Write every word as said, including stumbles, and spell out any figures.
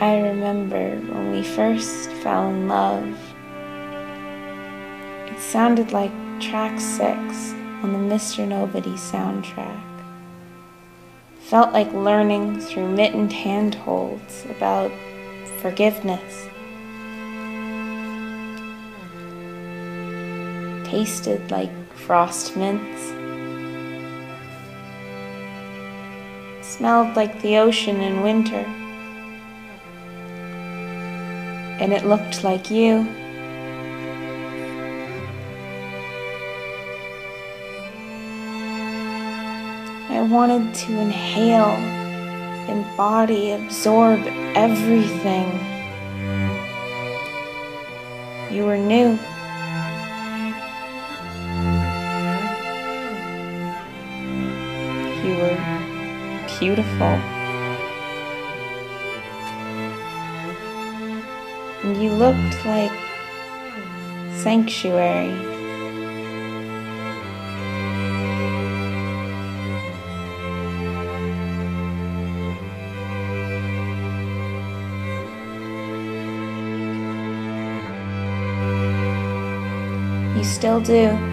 I remember when we first fell in love. It sounded like track six on the Mister Nobody soundtrack. Felt like learning through mittened handholds about forgiveness. Tasted like frost mints. Smelled like the ocean in winter. And it looked like you. I wanted to inhale, embody, absorb everything. You were new. You were beautiful. And you looked like sanctuary. You still do.